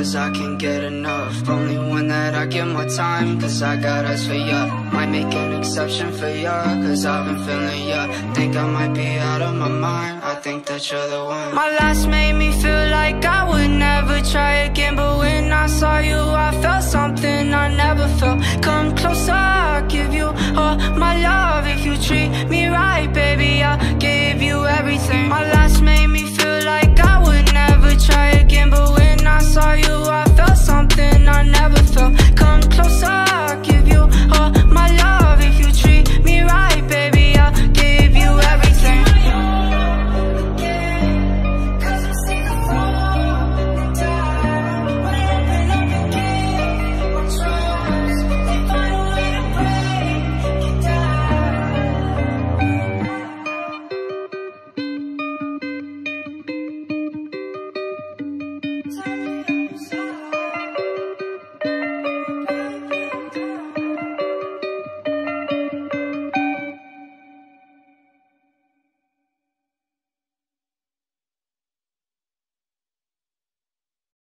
cause I can't get enough. Only one that I give more time, cause I got eyes for ya. Might make an exception for ya, cause I've been feeling ya. Think I might be out of my mind, I think that you're the one. My last made me feel like I would never try again, but when I saw you I felt something I never felt.